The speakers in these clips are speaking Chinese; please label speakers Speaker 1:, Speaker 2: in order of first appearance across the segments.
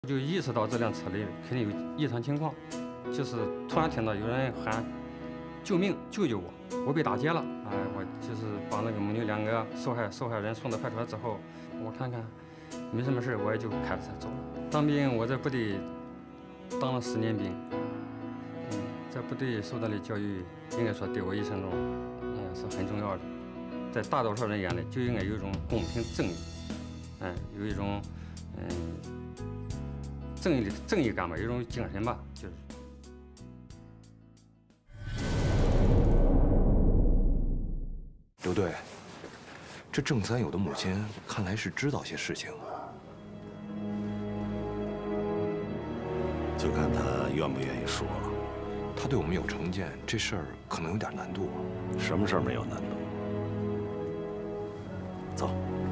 Speaker 1: 就意识到这辆车里肯定有异常情况，就是突然听到有人喊救命，救救我，我被打劫了！哎，我就是把那个母女2个受害人送到派出所之后，我看看没什么事，我也就开着车走了。当兵我在部队当了10年兵，在部队受到的教育，应该说对我一生中是很重要的。在大多数人眼里就应该有一种公平正义，有一种正义感吧，有一种精神吧，就是。
Speaker 2: 刘队，这郑三友的母亲看来是知道些事情，
Speaker 3: 就看他愿不愿意说了。
Speaker 2: 他对我们有成见，这事儿可能有点难度。
Speaker 3: 什么事儿没有难度？走。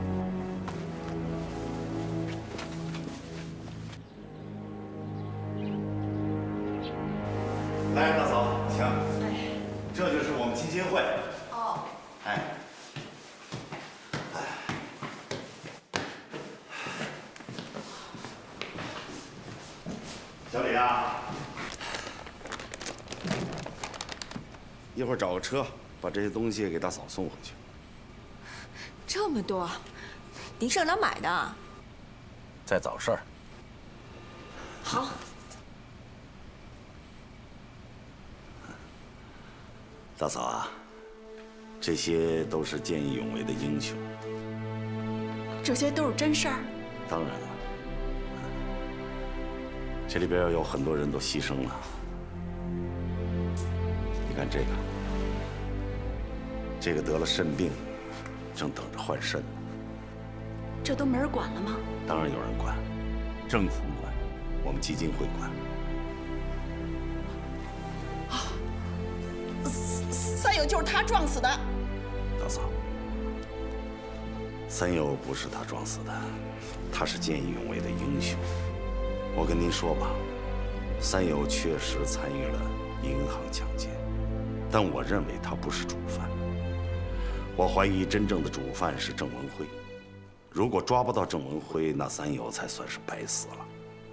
Speaker 3: 来，大嫂，请。哎，这就是我们基金会。哦。哎。小李啊，一会儿找个车，把这些东西给大嫂送回去。
Speaker 4: 这么多，您上哪儿买的？
Speaker 3: 在早市儿。
Speaker 4: 好。
Speaker 3: 大嫂啊，这些都是见义勇为的英雄。
Speaker 4: 这些都是真事儿？
Speaker 3: 当然了，这里边有很多人都牺牲了。你看这个得了肾病，正等着换肾。
Speaker 4: 这都没人管了吗？
Speaker 3: 当然有人管，政府管，我们基金会管。
Speaker 4: 三友就是他撞死的。
Speaker 3: 大嫂，三友不是他撞死的，他是见义勇为的英雄。我跟您说吧，三友确实参与了银行抢劫，但我认为他不是主犯。我怀疑真正的主犯是郑文辉。如果抓不到郑文辉，那三友才算是白死了。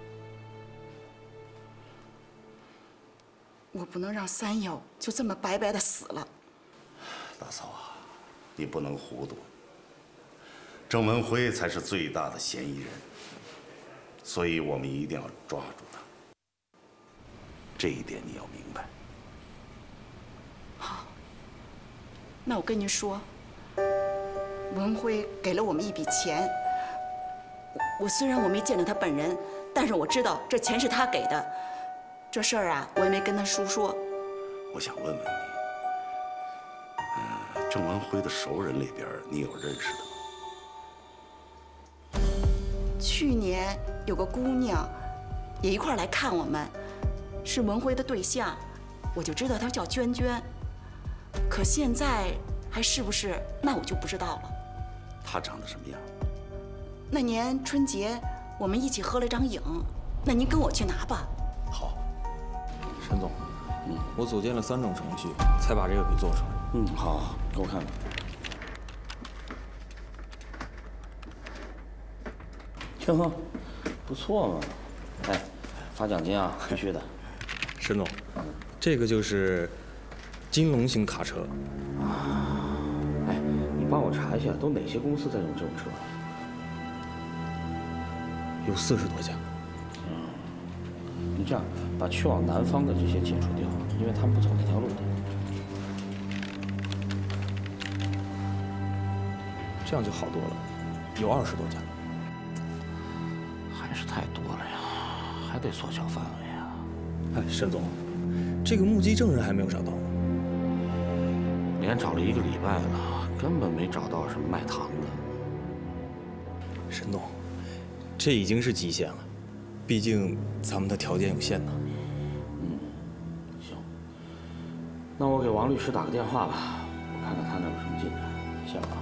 Speaker 4: 我不能让三友就这么白白的死了。
Speaker 3: 大嫂啊，你不能糊涂。郑文辉才是最大的嫌疑人，所以我们一定要抓住他。这一点你要明白。
Speaker 4: 好，那我跟您说，文辉给了我们一笔钱。我虽然我没见着他本人，但是我知道这钱是他给的。这事儿啊，我也没跟他叔说。
Speaker 3: 我想问问你，郑文辉的熟人里边，你有认识的吗？
Speaker 4: 去年有个姑娘也一块来看我们，是文辉的对象，我就知道她叫娟娟。可现在还是不是，那我就不知道了。
Speaker 3: 她长得什么样？
Speaker 4: 那年春节我们一起合了张影，那您跟我去拿吧。
Speaker 3: 好。
Speaker 5: 沈总，我组建了3种程序，才把这个给做出来。
Speaker 3: 好，给我看看。
Speaker 6: 挺好，不错嘛。哎，发奖金啊，必须的。
Speaker 5: 沈总，这个就是金龙型卡车。
Speaker 6: 哎，你帮我查一下，都哪些公司在用这种车？
Speaker 5: 有40多家。
Speaker 6: 你这样把去往南方的这些解除掉，因为他们不走那条路的。
Speaker 5: 这样就好多了，有20多家。
Speaker 6: 还是太多了呀，还得缩小范围啊。
Speaker 5: 哎，沈总，这个目击证人还没有找到吗？
Speaker 6: 连找了1个礼拜了，根本没找到什么卖糖的。
Speaker 5: 沈总，这已经是极限了，毕竟咱们的条件有限呢。
Speaker 6: 行，那我给王律师打个电话吧，我看看他那有什么进展。先吧。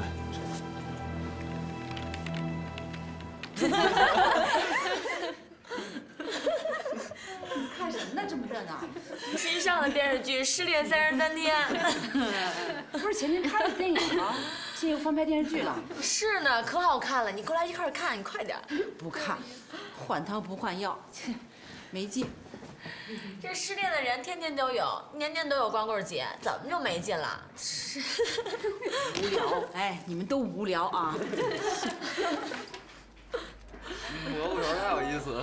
Speaker 7: 看什么呢？这么热闹？
Speaker 8: 新上的电视剧《失恋33天》。
Speaker 7: 不是前天拍的电影吗？现在又翻拍电视剧了。
Speaker 8: 是呢，可好看了，你过来一块儿看，你快点。
Speaker 7: 不看，
Speaker 4: 换汤不换药，切，没劲。
Speaker 8: 这失恋的人天天都有，年年都有光棍节，怎么就没劲了？
Speaker 4: 无聊，哎，你们都无聊啊！
Speaker 9: 蘑菇头太有意思了。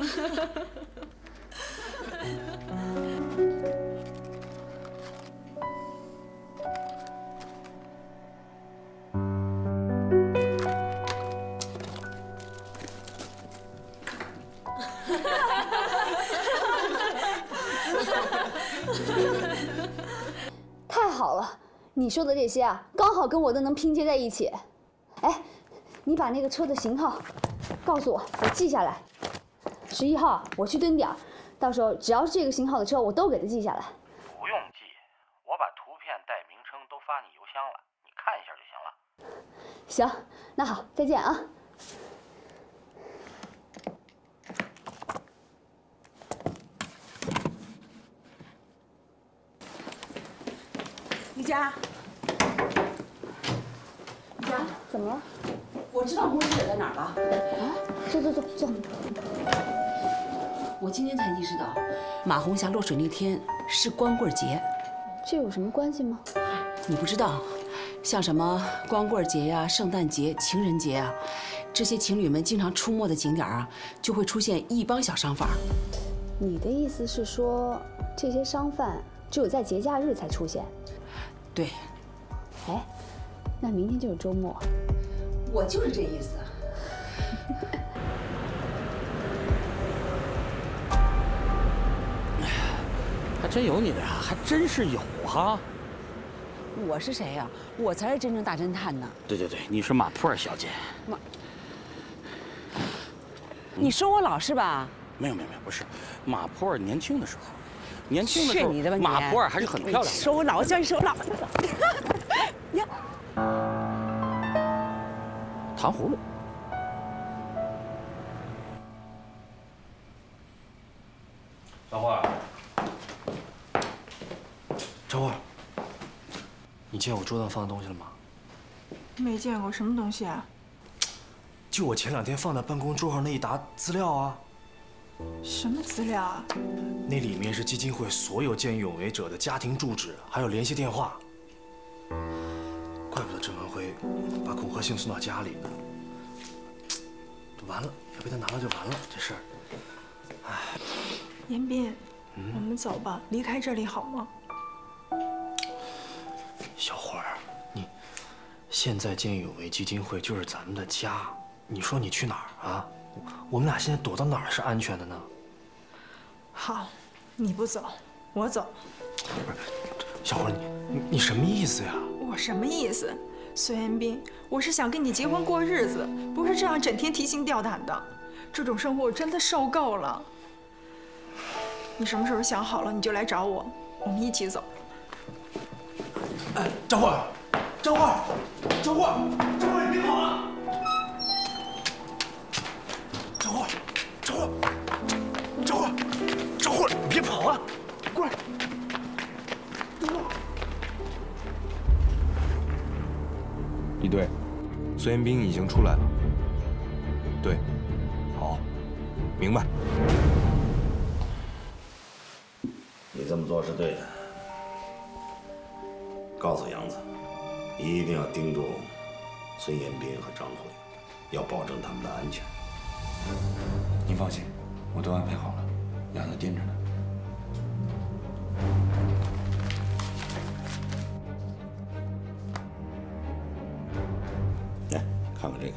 Speaker 10: 太好了，你说的这些啊，刚好跟我的能拼接在一起。哎，你把那个车的型号告诉我，我记下来。11号，我去蹲点，到时候只要是这个型号的车，我都给它记下来。
Speaker 6: 不用记，我把图片带名称都发你邮箱了，你看一下就行了。
Speaker 10: 行，那好，再见啊。
Speaker 4: 李佳，李佳，
Speaker 10: 怎么了？
Speaker 4: 我知道公司在哪儿了。
Speaker 10: 啊，坐坐坐坐。
Speaker 4: 我今天才意识到，马红霞落水那天是光棍节。
Speaker 10: 这有什么关系吗？
Speaker 4: 你不知道，像什么光棍节呀、圣诞节、情人节啊，这些情侣们经常出没的景点啊，就会出现一帮小商贩。
Speaker 10: 你的意思是说，这些商贩只有在节假日才出现？
Speaker 4: 对。
Speaker 10: 哎，那明天就是周末。
Speaker 4: 我就是这意思。
Speaker 6: 还真有你的呀，还真是有哈。
Speaker 4: 我是谁呀？我才是真正大侦探呢。
Speaker 6: 对，你是马普尔小姐。
Speaker 4: 你说我老是吧？
Speaker 6: 没有，不是。马普尔年轻的时候，
Speaker 4: 去你的吧你！
Speaker 6: 马普尔还是很漂亮的。
Speaker 4: 说我老，叫你说我老。呀，
Speaker 6: 糖葫芦。
Speaker 2: 小花，小花，你见我桌上放的东西了吗？
Speaker 11: 没见过，什么东西啊？
Speaker 2: 就我前2天放在办公桌上那一沓资料啊。
Speaker 11: 什么资料啊？
Speaker 2: 那里面是基金会所有见义勇为者的家庭住址，还有联系电话。怪不得郑文辉把恐吓信送到家里呢。完了，要被他拿了就完了，这事儿。唉，
Speaker 11: 严斌，我们走吧，离开这里好吗？
Speaker 2: 小花儿，你现在见义勇为基金会就是咱们的家，你说你去哪儿啊？我们俩现在躲到哪儿是安全的呢？
Speaker 11: 好，你不走，我走。
Speaker 2: 不是，小花，你什么意思呀？
Speaker 11: 我什么意思？孙彦斌，我是想跟你结婚过日子，不是这样整天提心吊胆的。这种生活我真的受够了。你什么时候想好了，你就来找我，我们一起走。
Speaker 2: 哎，张慧，张慧，张慧，张慧，你别跑啊！张慧，张慧，张慧，张慧，你别跑啊！过来。一队，孙彦斌已经出来了。对，好，明白。
Speaker 3: 你这么做是对的。告诉杨子，一定要盯住孙彦斌和张慧，要保证他们的安全。
Speaker 2: 您放心，我都安排好了，杨子盯着呢。
Speaker 3: 来，看看这个。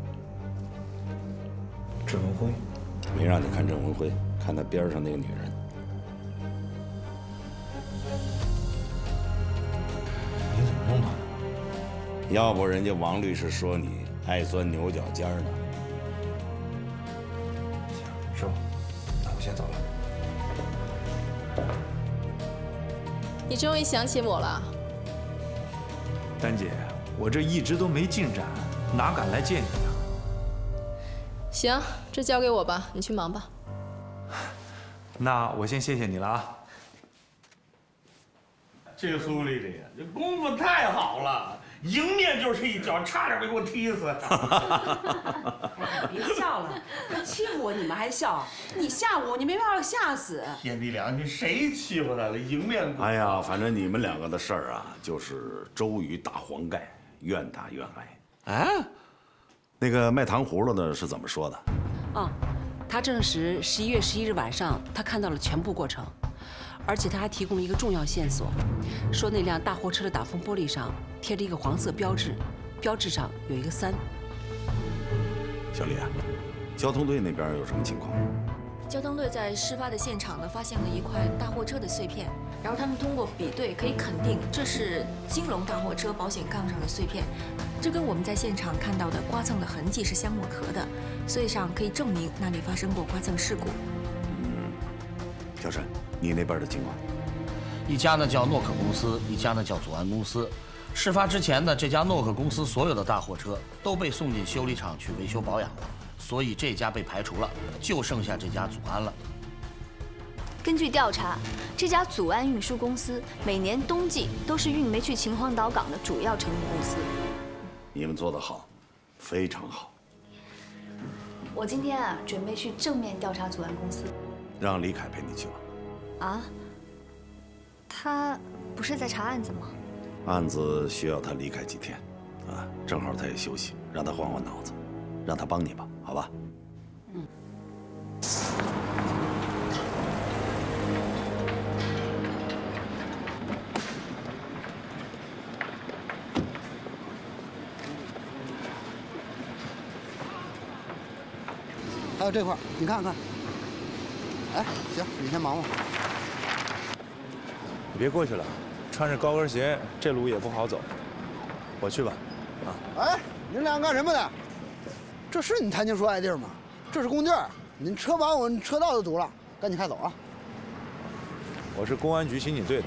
Speaker 2: 郑文辉？
Speaker 3: 没让你看郑文辉，看他边上那个女人。
Speaker 2: 你怎么弄的？
Speaker 3: 要不人家王律师说你爱钻牛角尖呢。
Speaker 2: 行，师傅，那我先走了。
Speaker 12: 你终于想起我了，
Speaker 13: 丹姐，我这一直都没进展，哪敢来见你啊？
Speaker 12: 行，这交给我吧，你去忙吧。
Speaker 13: 那我先谢谢你了啊。 这苏丽丽，这功夫太好了，迎面就是一脚，差点没给我踢死。
Speaker 7: 别笑了，他欺负我你们还笑？你吓我，你没把我吓死。
Speaker 13: 天地良心，谁欺负他了？迎面。
Speaker 3: 哎呀，反正你们两个的事儿啊，就是周瑜打黄盖，愿打愿挨。哎，那个卖糖葫芦的是怎么说的？
Speaker 7: 啊，他证实11月11日晚上他看到了全部过程。 而且他还提供了一个重要线索，说那辆大货车的挡风玻璃上贴着一个黄色标志，标志上有一个3。
Speaker 3: 小李啊，交通队那边有什么情况？
Speaker 14: 交通队在事发的现场呢，发现了一块大货车的碎片，然后他们通过比对可以肯定这是金龙大货车保险杠上的碎片，这跟我们在现场看到的刮蹭的痕迹是相吻合的，所以上可以证明那里发生过刮蹭事故。
Speaker 3: 小陈。 你那边的情况，
Speaker 6: 一家呢叫诺克公司，一家呢叫祖安公司。事发之前呢，这家诺克公司所有的大货车都被送进修理厂去维修保养了，所以这家被排除了，就剩下这家祖安了。
Speaker 10: 根据调查，这家祖安运输公司每年冬季都是运煤去秦皇岛港的主要成立公司。
Speaker 3: 你们做得好，非常好。
Speaker 10: 我今天啊，准备去正面调查祖安公司。
Speaker 3: 让李凯陪你去吧。
Speaker 10: 啊，他不是在查案子吗？
Speaker 3: 案子需要他离开几天，啊，正好他也休息，让他换换脑子，让他帮你吧，好吧？
Speaker 7: 嗯。
Speaker 15: 还有这块，你看看。哎，行，你先忙吧。
Speaker 13: 你别过去了，穿着高跟鞋，这路也不好走。我去吧，啊！
Speaker 15: 哎，您俩干什么的？这是你谈情说爱地儿吗？这是工地儿，您车把我们车道都堵了，赶紧开走啊！
Speaker 13: 我是公安局刑警队的。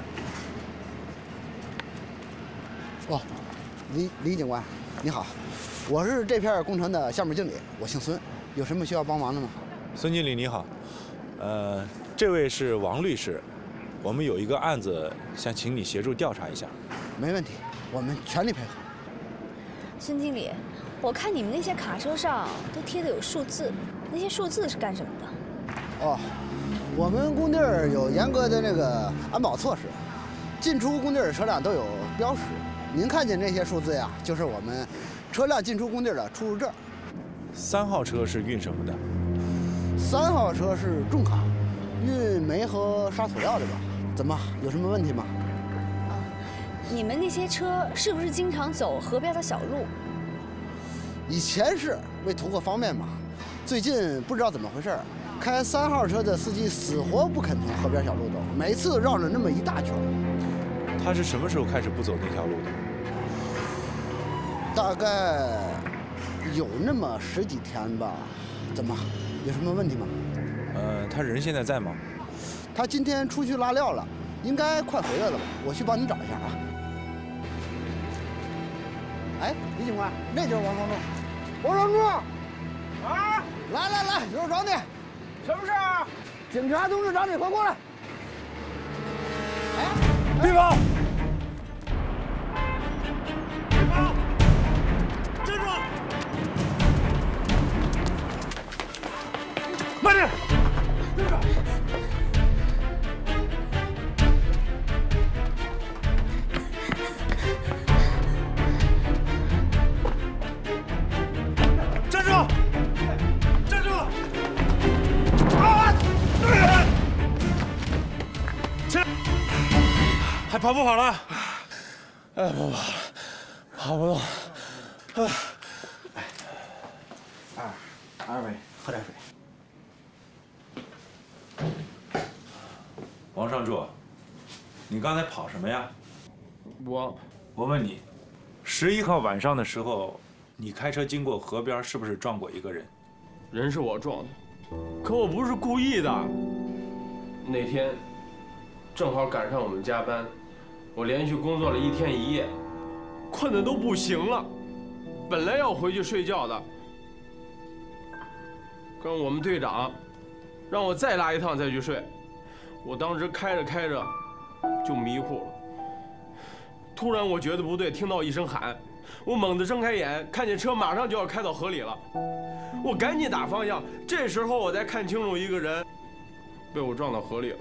Speaker 15: 哦，李警官，你好，我是这片工程的项目经理，我姓孙，有什么需要帮忙的吗？
Speaker 13: 孙经理你好，这位是王律师。 我们有一个案子，想请你协助调查一下。
Speaker 15: 没问题，我们全力配合。
Speaker 10: 孙经理，我看你们那些卡车上都贴的有数字，那些数字是干什么的？
Speaker 15: 哦，我们工地儿有严格的那个安保措施，进出工地儿的车辆都有标识。您看见这些数字呀，就是我们车辆进出工地的出入证。
Speaker 13: 3号车是运什么的
Speaker 15: ？3号车是重卡，运煤和沙土料的吧？ 怎么，有什么问题吗？
Speaker 10: 啊，你们那些车是不是经常走河边的小路？
Speaker 15: 以前是为图个方便嘛，最近不知道怎么回事，开3号车的司机死活不肯从河边小路走，每次绕着那么一大圈。
Speaker 13: 他是什么时候开始不走那条路的？
Speaker 15: 大概有那么10几天吧。怎么，有什么问题吗？
Speaker 13: 他人现在在吗？
Speaker 15: 他今天出去拉料了，应该快回来了吧？我去帮你找一下啊。哎，李警官，那就是王双柱。王双柱，啊，来，有事找你。什么事啊？警察同志找你，快过来。哎，
Speaker 13: 别跑！别跑！站住！慢点！站住！ 还跑不跑了？哎，不跑了，跑不动。
Speaker 15: 二位喝点水。
Speaker 13: 王上柱，你刚才跑什么呀？
Speaker 9: 我
Speaker 13: 问你，11号晚上的时候，你开车经过河边，是不是撞过一个人？
Speaker 9: 人是我撞的，可我不是故意的。那天正好赶上我们加班，我连续工作了1天1夜，困得都不行了。本来要回去睡觉的，可我们队长让我再拉一趟再去睡。我当时开着就迷糊了， 突然我觉得不对，听到一声喊，我猛地睁开眼，看见车马上就要开到河里了，我赶紧打方向。这时候我才看清楚一个人被我撞到河里了。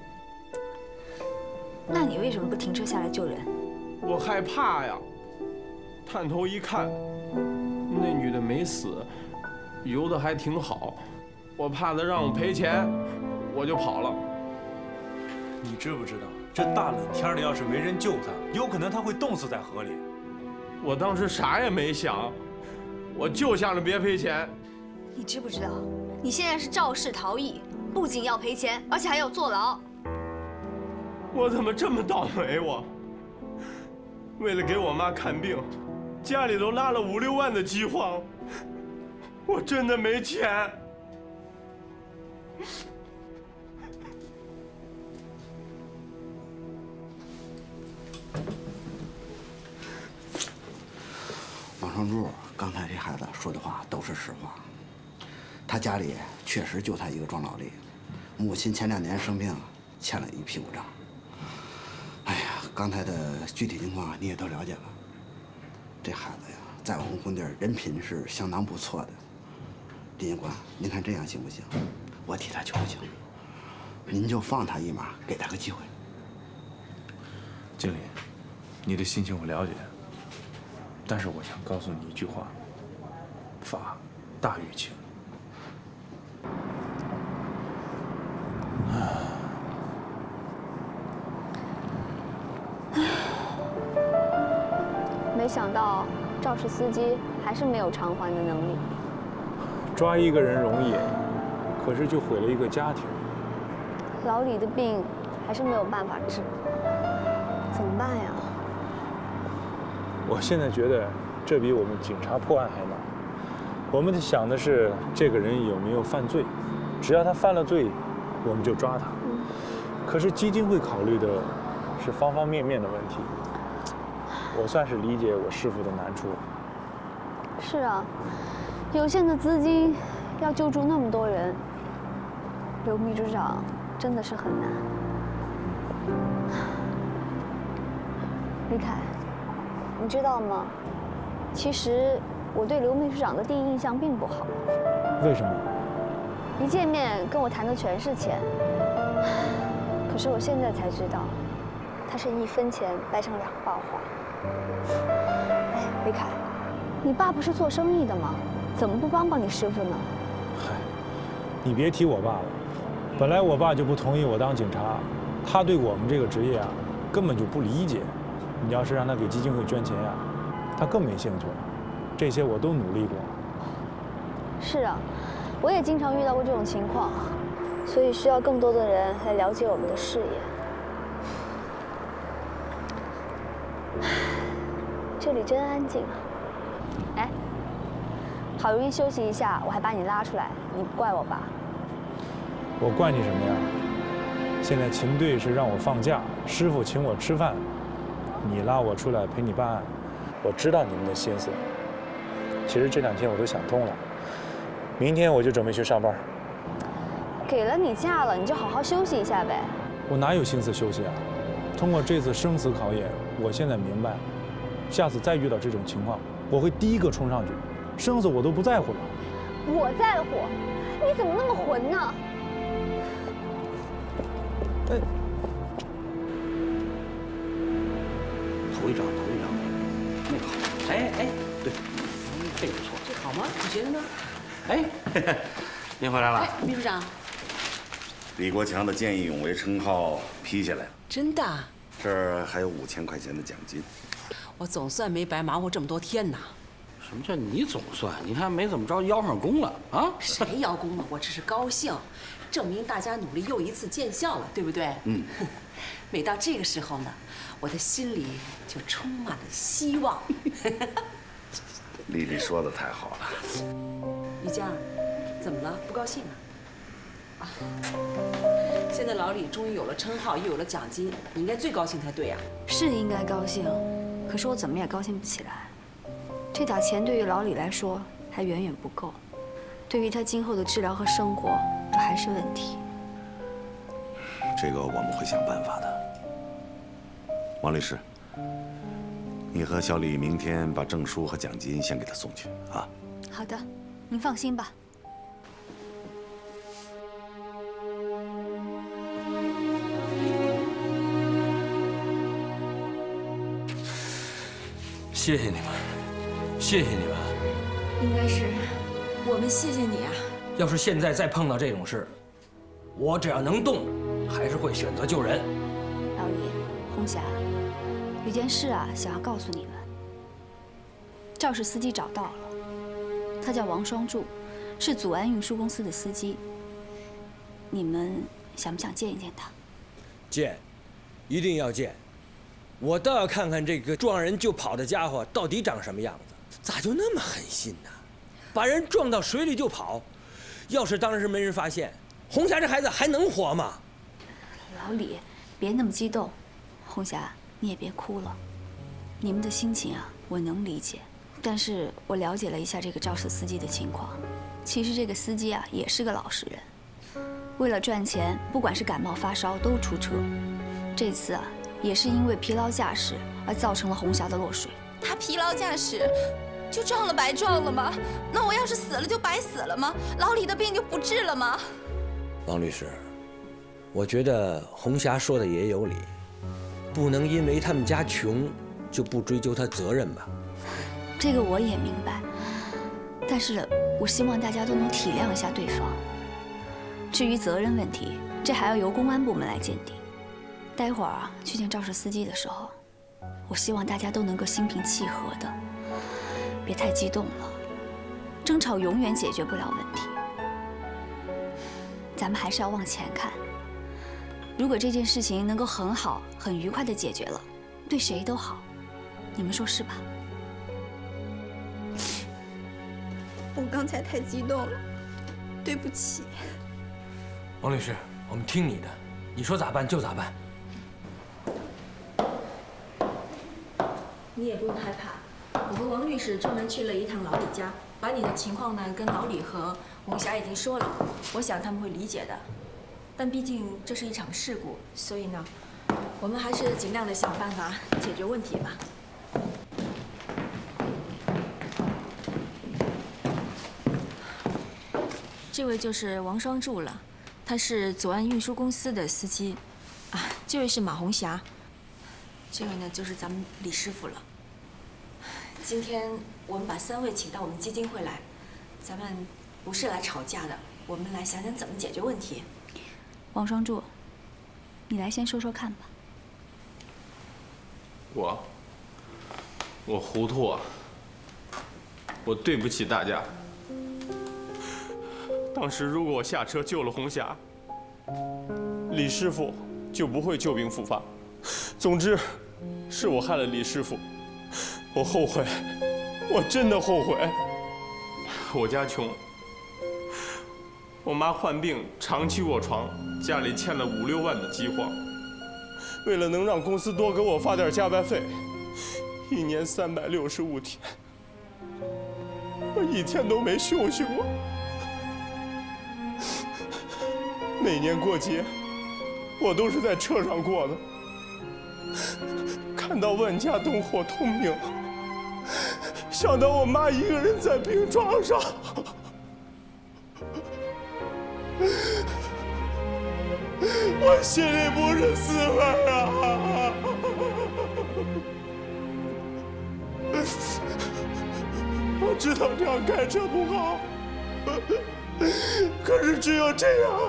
Speaker 10: 那你为什么不停车下来救人？
Speaker 9: 我害怕呀。探头一看，那女的没死，游得还挺好。我怕她让我赔钱，我就跑了。
Speaker 13: 你知不知道，这大冷天的，要是没人救她，有可能她会冻死在河里。
Speaker 9: 我当时啥也没想，我就想着别赔钱。
Speaker 10: 你知不知道，你现在是肇事逃逸，不仅要赔钱，而且还要坐牢。
Speaker 9: 我怎么这么倒霉？我为了给我妈看病，家里都拉了5、6万的饥荒，我真的没钱。
Speaker 15: 王双柱，刚才这孩子说的话都是实话。他家里确实就他一个壮劳力，母亲前2年生病，欠了一屁股债。哎呀，刚才的具体情况你也都了解了。这孩子呀，在我们工地人品是相当不错的。林警官，您看这样行不行？我替他求情，您就放他一马，给他个机会。
Speaker 13: 经理，你的心情我了解，但是我想告诉你一句话：法大于情。
Speaker 10: 没想到肇事司机还是没有偿还的能力。
Speaker 13: 抓一个人容易，可是就毁了一个家庭。
Speaker 10: 老李的病还是没有办法治，怎么办呀？
Speaker 13: 我现在觉得这比我们警察破案还难。我们想的是这个人有没有犯罪，只要他犯了罪，我们就抓他。可是基金会考虑的是方方面面的问题。我算是理解我师傅的难处。
Speaker 10: 是啊，有限的资金要救助那么多人，刘秘书长真的是很难。李凯，你知道吗？其实我对刘秘书长的第一印象并不好。
Speaker 13: 为什么？
Speaker 10: 一见面跟我谈的全是钱，可是我现在才知道，他是1分钱掰成2把花。哎，李凯，你爸不是做生意的吗？怎么不帮帮你师傅呢？
Speaker 13: 嗨，你别提我爸了。本来我爸就不同意我当警察，他对我们这个职业啊根本就不理解。你要是让他给基金会捐钱呀，他更没兴趣了。这些我都努力过。
Speaker 10: 是啊，我也经常遇到过这种情况，所以需要更多的人来了解我们的事业。这里真安静啊！哎，好容易休息一下，我还把你拉出来，你不怪我吧？
Speaker 13: 我怪你什么呀？现在秦队是让我放假，师傅请我吃饭，你拉我出来陪你办案，我知道你们的心思。其实这2天我都想通了，明天我就准备去上班。
Speaker 10: 给了你假了，你就好好休息一下呗。
Speaker 13: 我哪有心思休息啊？通过这次生死考验，我现在明白，下次再遇到这种情况，我会第一个冲上去，生死我都不在乎了。
Speaker 10: 我在乎，你怎么那么混呢？
Speaker 6: 哎，头一张，那个好。哎，对，这个不错。
Speaker 7: 这好吗？你觉得呢？
Speaker 6: 哎，您回来了。
Speaker 7: 秘书长，
Speaker 3: 李国强的见义勇为称号批下来了，
Speaker 7: 真的？
Speaker 3: 这儿还有5000块钱的奖金。
Speaker 7: 我总算没白忙活这么多天呐。
Speaker 6: 什么叫你总算？你还没怎么着邀上功了啊？
Speaker 7: 谁邀功了？我只是高兴，证明大家努力又一次见效了，对不对？
Speaker 3: 嗯。
Speaker 7: 每到这个时候呢，我的心里就充满了希望。
Speaker 3: 丽丽说的太好了。
Speaker 7: 于江，怎么了？不高兴啊？现在老李终于有了称号，又有了奖金，你应该最高兴才对呀。
Speaker 10: 是应该高兴，可是我怎么也高兴不起来。这点钱对于老李来说还远远不够，对于他今后的治疗和生活，这还是问题。
Speaker 3: 这个我们会想办法的。王律师， 你和小李明天把证书和奖金先给他送去啊。
Speaker 10: 好的，您放心吧。
Speaker 2: 谢谢你们，谢谢你们。
Speaker 14: 应该是我们谢谢你啊。
Speaker 2: 要是现在再碰到这种事，我只要能动，还是会选择救人。
Speaker 10: 老李，红霞，有件事啊，想要告诉你们。肇事司机找到了，他叫王双柱，是祖安运输公司的司机。你们想不想见一见他？
Speaker 16: 见，一定要见。我倒要看看这个撞人就跑的家伙到底长什么样子，咋就那么狠心呢？把人撞到水里就跑，要是当时没人发现，红霞这孩子还能活吗？
Speaker 10: 老李，别那么激动。红霞，你也别哭了。你们的心情啊，我能理解。但是我了解了一下这个肇事司机的情况，其实这个司机啊也是个老实人，为了赚钱，不管是感冒发烧都出车。这次啊，也是因为疲劳驾驶而造成了红霞的落水。
Speaker 17: 他疲劳驾驶，就撞了白撞了吗？那我要是死了就白死了吗？老李的病就不治了吗？
Speaker 16: 王律师，我觉得红霞说的也有理，不能因为他们家穷就不追究他责任吧。
Speaker 10: 这个我也明白，但是我希望大家都能体谅一下对方。至于责任问题，这还要由公安部门来鉴定。待会儿啊，去见肇事司机的时候，我希望大家都能够心平气和的，别太激动了。争吵永远解决不了问题，咱们还是要往前看。如果这件事情能够很好、很愉快的解决了，对谁都好，你们说是吧？
Speaker 17: 我刚才太激动了，对不起。
Speaker 2: 王律师，我们听你的，你说咋办就咋办。
Speaker 14: 你也不用害怕，我和王律师专门去了一趟老李家，把你的情况呢跟老李和红霞已经说了，我想他们会理解的。但毕竟这是一场事故，所以呢，我们还是尽量的想办法解决问题吧。这位就是王双柱了，他是左岸运输公司的司机，啊，这位是马红霞，这位呢就是咱们李师傅了。今天我们把3位请到我们基金会来，咱们不是来吵架的，我们来想想怎么解决问题。
Speaker 10: 王双柱，你来先说说看吧。
Speaker 9: 我糊涂啊，我对不起大家。当时如果我下车救了红霞，李师傅就不会旧病复发。总之，是我害了李师傅，我后悔，我真的后悔。我家穷，我妈患病长期卧床，家里欠了5、6万的饥荒。为了能让公司多给我发点加班费，1年365天，我1天都没休息过。每年过节，我都是在车上过的。看到万家灯火通明，想到我妈一个人在病床上，我心里不是滋味啊！我知道这样开车不好，可是只有这样，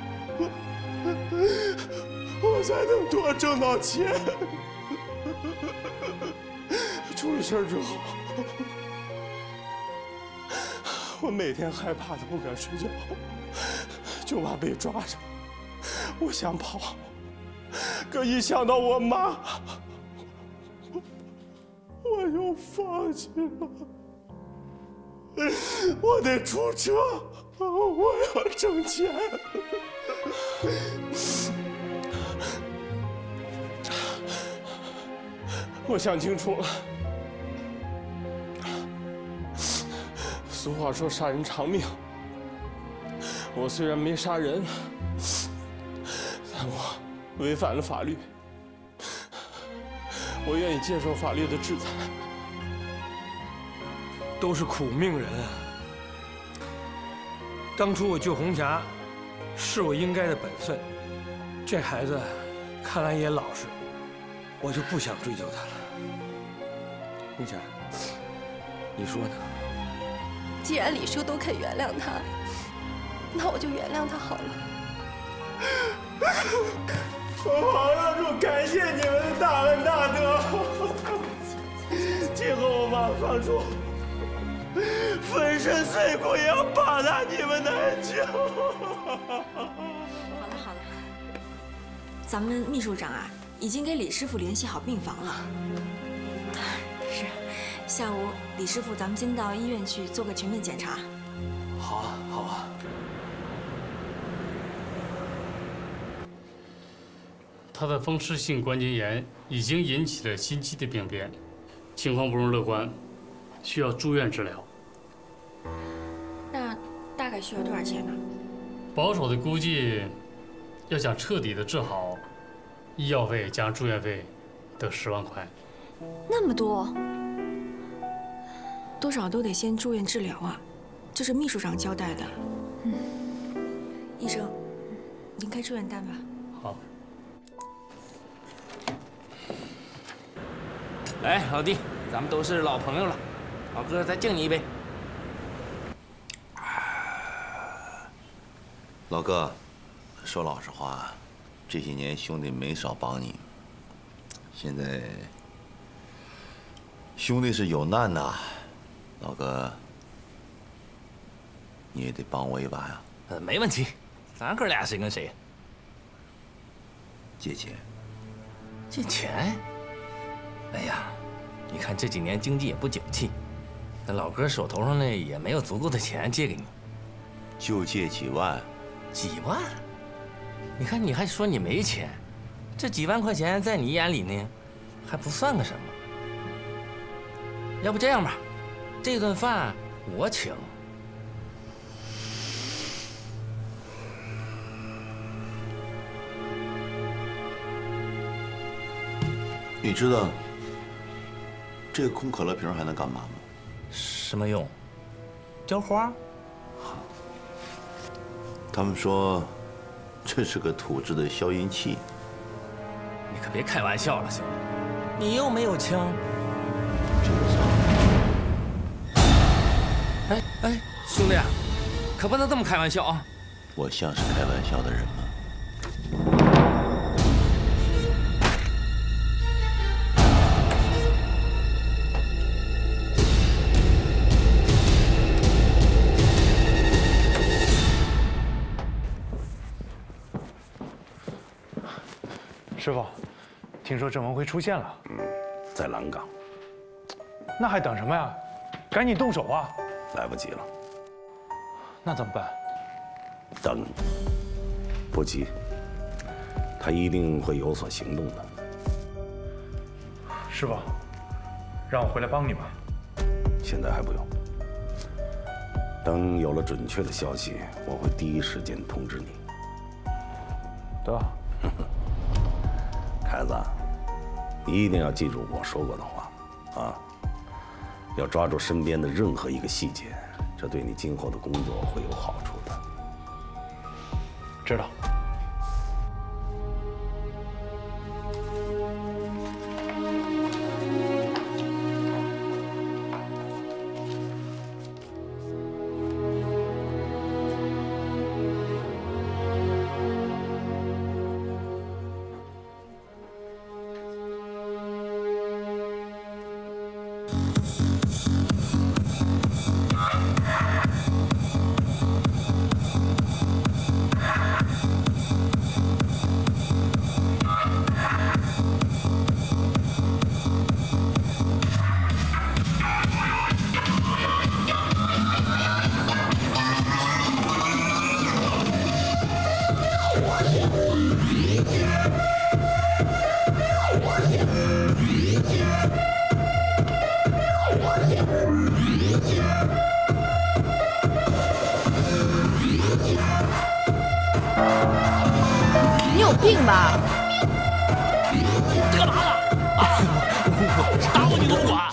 Speaker 9: 我才能多挣到钱。出了事之后，我每天害怕的不敢睡觉，就怕被抓着。我想跑，可一想到我妈，我又放弃了。我得出车，我要挣钱。我想清楚了，俗话说杀人偿命。我虽然没杀人，但我违反了法律。 我愿意接受法律的制裁。
Speaker 16: 都是苦命人啊！当初我救红霞，是我应该的本分。这孩子看来也老实，我就不想追究他了。红霞，你说呢？
Speaker 17: 既然李叔都肯原谅他，那我就原谅他好了。
Speaker 13: 我黄教主感谢你们的大恩大德，今后我马黄主粉身碎骨也要报答你们的恩情。
Speaker 14: 好了好了，咱们秘书长啊，已经给李师傅联系好病房了。是，下午李师傅咱们先到医院去做个全面检查。
Speaker 2: 好啊，好啊。
Speaker 18: 他的风湿性关节炎已经引起了心肌的病变，情况不容乐观，需要住院治疗。
Speaker 14: 那大概需要多少钱呢？
Speaker 18: 保守的估计，要想彻底的治好，医药费加上住院费得10万块。
Speaker 14: 那么多，多少都得先住院治疗啊，这是秘书长交代的。医生，您开住院单吧。
Speaker 18: 好。
Speaker 19: 来，老弟，咱们都是老朋友了，老哥再敬你一杯。
Speaker 3: 老哥，说老实话，这些年兄弟没少帮你。现在兄弟是有难呐，老哥，你也得帮我一把呀。
Speaker 19: 没问题，咱哥俩谁跟谁？
Speaker 3: 借钱？
Speaker 19: 借钱？哎呀，你看这几年经济也不景气，那老哥手头上呢也没有足够的钱借给你，
Speaker 3: 就借几万。
Speaker 19: 几万？你看你还说你没钱，这几万块钱在你眼里呢，还不算个什么。要不这样吧，这顿饭我请。
Speaker 3: 你知道这个空可乐瓶还能干嘛吗？
Speaker 19: 什么用？浇花？
Speaker 3: 他们说这是个土制的消音器。
Speaker 19: 你可别开玩笑了，兄弟，你又没有枪。哎哎，兄弟，可不能这么开玩笑啊！
Speaker 3: 我像是开玩笑的人吗？
Speaker 13: 师傅，听说郑文辉出现了。
Speaker 3: 在蓝港。
Speaker 13: 那还等什么呀？赶紧动手啊！
Speaker 3: 来不及了。
Speaker 13: 那怎么办？
Speaker 3: 等。不急，他一定会有所行动的。
Speaker 13: 师傅，让我回来帮你吧。
Speaker 3: 现在还不用。等有了准确的消息，我会第一时间通知你。
Speaker 13: 得。
Speaker 3: 孩子，你一定要记住我说过的话，啊，要抓住身边的任何一个细节，这对你今后的工作会有好处的。
Speaker 13: 知道。
Speaker 17: 你有病吧？
Speaker 19: 干嘛呢？
Speaker 6: 功夫，打我你都不管。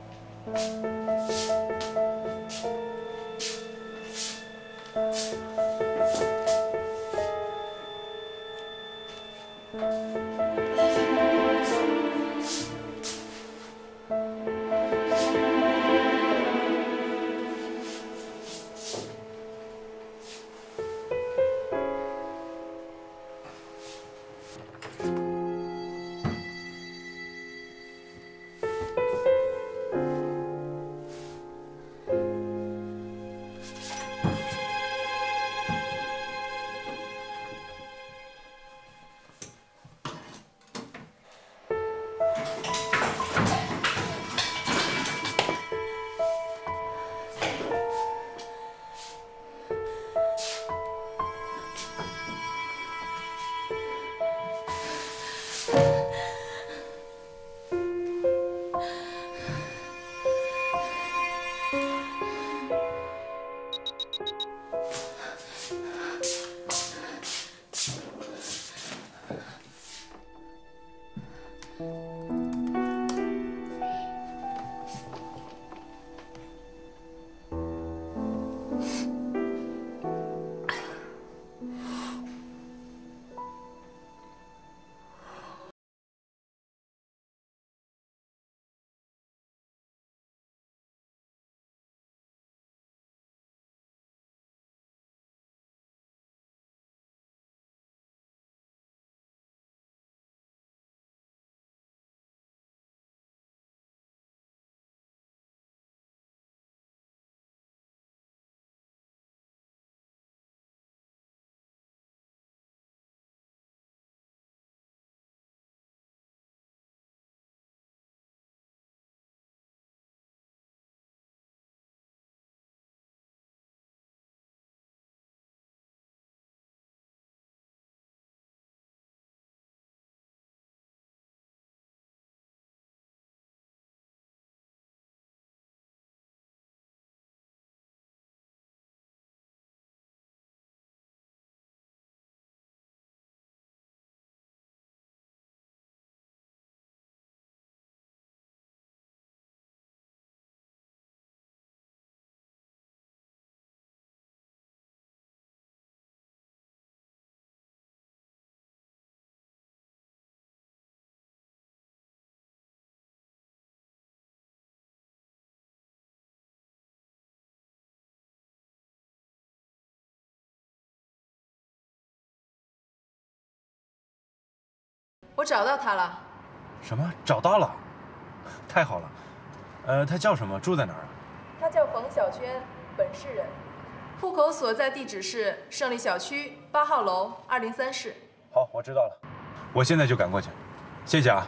Speaker 11: 我找到他了。
Speaker 13: 什么？找到了？太好了。他叫什么？住在哪儿啊？
Speaker 11: 他叫冯小娟，本市人，户口所在地址是胜利小区8号楼203室。
Speaker 13: 好，我知道了，我现在就赶过去。谢谢啊。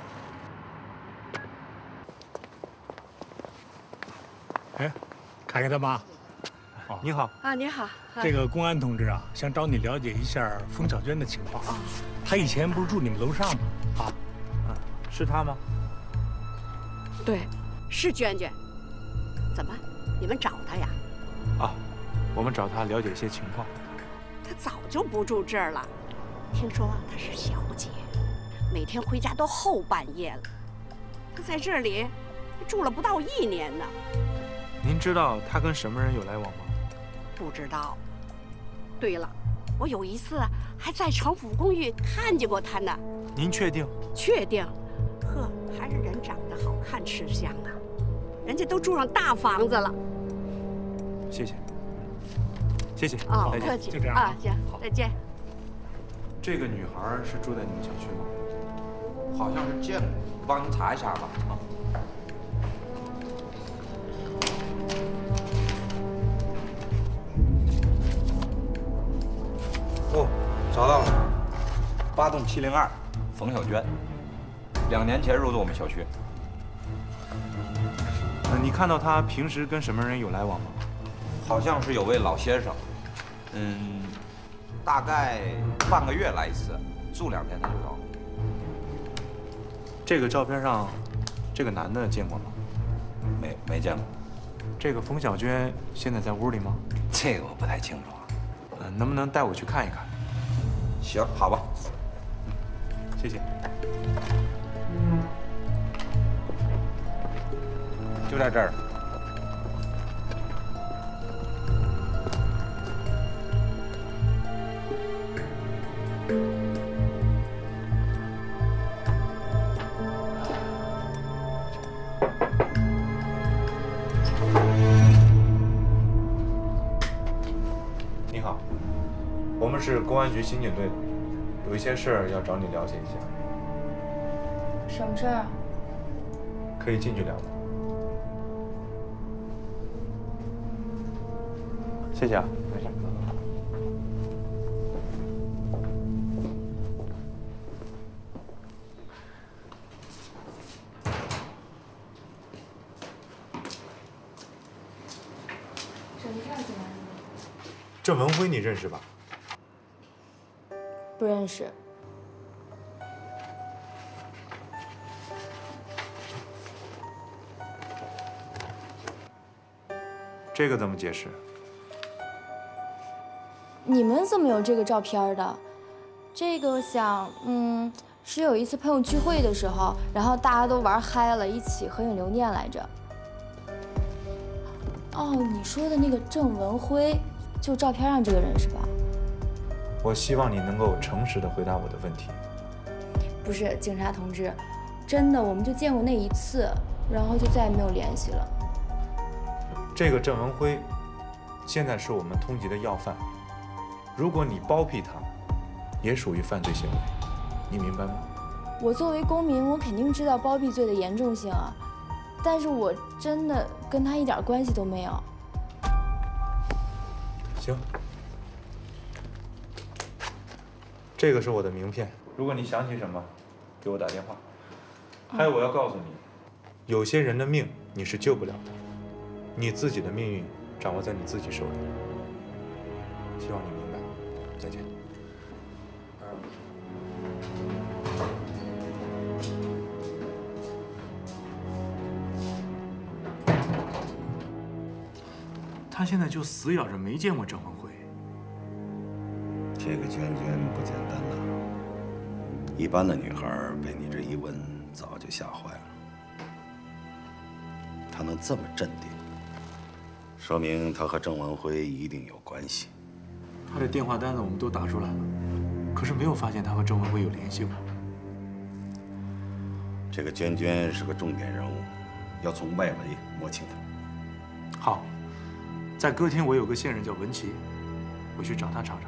Speaker 20: 哎，凯凯他妈。
Speaker 13: 你好
Speaker 21: 啊，你好。
Speaker 20: 这个公安同志啊，想找你了解一下冯小娟的情况。她以前不是住你们楼上吗？
Speaker 13: 是她吗？
Speaker 21: 对，是娟娟。怎么，你们找她呀？
Speaker 13: 啊，我们找她了解一些情况。
Speaker 21: 她早就不住这儿了，听说她是小姐，每天回家都后半夜了。她在这里住了不到1年呢。
Speaker 13: 您知道她跟什么人有来往吗？
Speaker 21: 不知道。对了，我有一次还在城府公寓看见过她呢。
Speaker 13: 您确定？
Speaker 21: 确定。呵，还是人长得好看吃香啊，人家都住上大房子了。
Speaker 13: 谢谢，谢谢。
Speaker 21: 啊，不客气。
Speaker 20: 就这样
Speaker 21: 啊，行，再见。
Speaker 13: 这个女孩是住在你们小区吗？
Speaker 22: 好像是见过，我帮您查一下吧。哦，找到了，8栋702，冯小娟，2年前入住我们小区。
Speaker 13: 你看到她平时跟什么人有来往吗？
Speaker 22: 好像是有位老先生，大概半个月来一次，住2天他就走。
Speaker 13: 这个照片上，这个男的见过吗？
Speaker 22: 没见过。
Speaker 13: 这个冯小娟现在在屋里吗？
Speaker 22: 这个我不太清楚。
Speaker 13: 能不能带我去看一看？
Speaker 22: 行，好吧。
Speaker 13: 谢谢。
Speaker 22: 就在这儿。你好，我们是公安局刑警队的，有一些事儿要找你了解一下。
Speaker 1: 什么事儿啊？
Speaker 22: 可以进去聊吗？谢谢啊，没事。
Speaker 1: 什么事儿，警察叔叔？
Speaker 22: 郑文辉你认识吧？
Speaker 1: 不认识。
Speaker 22: 这个怎么解释？
Speaker 1: 你们怎么有这个照片的？这个我想，是有一次朋友聚会的时候，然后大家都玩嗨了，一起合影留念来着。哦，你说的那个郑文辉，就照片上这个人是吧？
Speaker 22: 我希望你能够诚实的回答我的问题。
Speaker 1: 不是，警察同志，真的，我们就见过那一次，然后就再也没有联系了。
Speaker 22: 这个郑文辉，现在是我们通缉的要犯。如果你包庇他，也属于犯罪行为，你明白吗？
Speaker 1: 我作为公民，我肯定知道包庇罪的严重性啊，但是我真的跟他一点关系都没有。
Speaker 22: 行，这个是我的名片，如果你想起什么，给我打电话。还有，我要告诉你，有些人的命你是救不了的。你自己的命运掌握在你自己手里，希望你明白。再见。他现在就死咬着没见过郑文辉。
Speaker 3: 这个娟娟不简单呐，一般的女孩被你这一问，早就吓坏了。她能这么镇定，说明她和郑文辉一定有关系。
Speaker 22: 他的电话单子我们都打出来了，可是没有发现他和郑文辉有联系过。
Speaker 3: 这个娟娟是个重点人物，要从外围摸清她。
Speaker 22: 好，在歌厅我有个线人叫文琪，我去找他查查。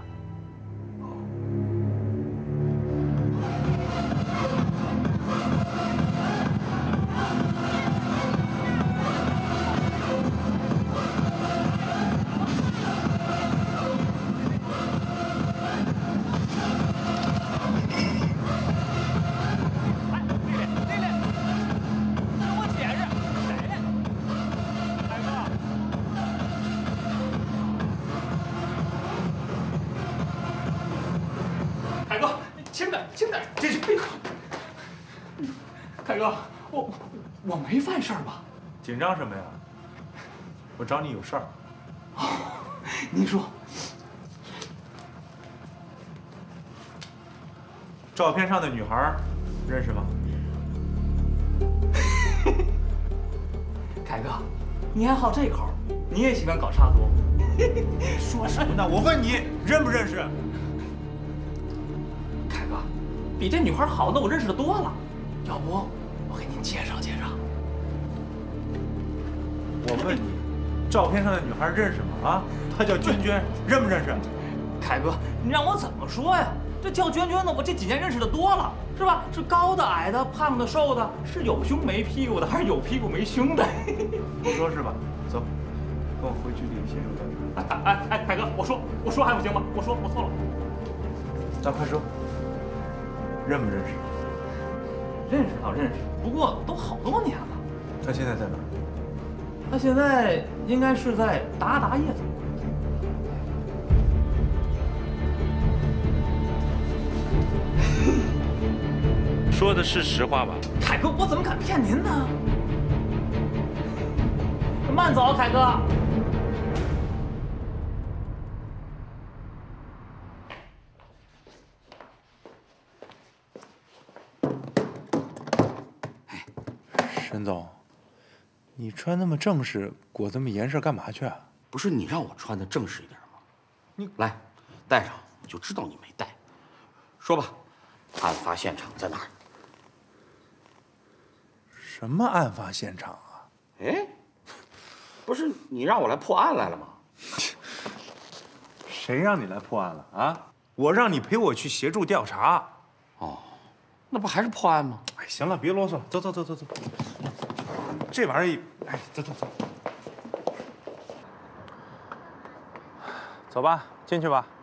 Speaker 2: 凯哥，我没犯事儿吧？
Speaker 22: 紧张什么呀？我找你有事儿。
Speaker 2: 您说，
Speaker 22: 照片上的女孩认识吗？
Speaker 2: 凯哥，你还好这口，你也喜欢搞插足。
Speaker 22: 说什么呢？我问你认不认识？
Speaker 2: 凯哥，比这女孩好的我认识的多了，要不我给您介绍介绍。
Speaker 22: 我问你，照片上的女孩认识吗？啊，她叫娟娟，认不认识？
Speaker 2: 凯哥，你让我怎么说呀？这叫娟娟的，我这几年认识的多了，是吧？是高的、矮的、胖的、瘦的，是有胸没屁股的，还是有屁股没胸的？
Speaker 22: 不说是吧？走，跟我回局里写入调查。
Speaker 2: 哎，凯哥，我说还不行吗？我错了。
Speaker 22: 那快说，认不认识？
Speaker 2: 认识倒认识，不过都好多年了。
Speaker 22: 他现在在哪儿？
Speaker 2: 他现在应该是在达夜总。
Speaker 22: 说的是实话吧？
Speaker 2: 凯哥，我怎么敢骗您呢？慢走，凯哥。
Speaker 22: 沈总， 你穿那么正式，裹这么严实干嘛去啊？
Speaker 6: 不是你让我穿的正式一点吗？你来，戴上我就知道你没戴。说吧，案发现场在哪儿？
Speaker 22: 什么案发现场啊？
Speaker 6: 哎，不是你让我来破案来了吗？
Speaker 22: 谁让你来破案了啊？我让你陪我去协助调查。
Speaker 6: 哦，那不还是破案吗？
Speaker 22: 哎，行了，别啰嗦了，走走走走走。这玩意儿，哎，走走走。走吧，进去吧。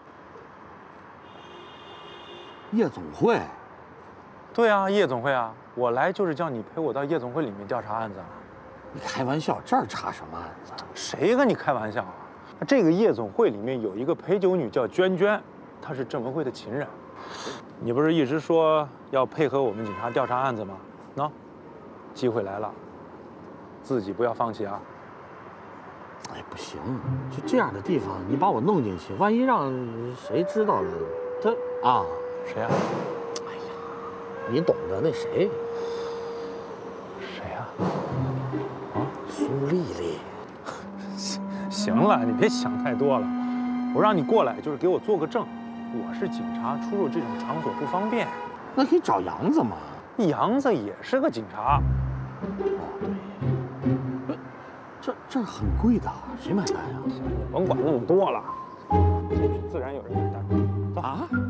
Speaker 6: 夜总会。
Speaker 22: 对啊，夜总会啊，我来就是叫你陪我到夜总会里面调查案子。
Speaker 6: 你开玩笑，这儿查什么案子？
Speaker 22: 谁跟你开玩笑啊？这个夜总会里面有一个陪酒女叫娟娟，她是郑文辉的情人。你不是一直说要配合我们警察调查案子吗？喏，机会来了，自己不要放弃啊！
Speaker 6: 哎，不行，就这样的地方，你把我弄进去，万一让谁知道了，他啊，
Speaker 22: 谁啊？
Speaker 6: 哎呀，你懂的，那谁？
Speaker 22: 谁啊？
Speaker 6: 啊，苏丽丽。
Speaker 22: 行了，你别想太多了。我让你过来就是给我做个证，我是警察，出入这种场所不方便。
Speaker 6: 那可以找杨子嘛？
Speaker 22: 杨子也是个警察。
Speaker 6: 哦，对。这很贵的，谁买单呀？
Speaker 22: 甭管那么多了，自然有人买单。走啊！